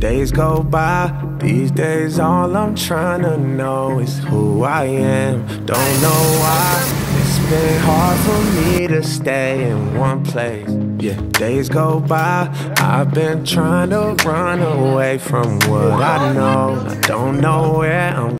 days go by. These days all I'm trying to know is who I am. Don't know why it's been hard for me to stay in one place. Yeah, days go by, I've been trying to run away from what I know. I don't know where I'm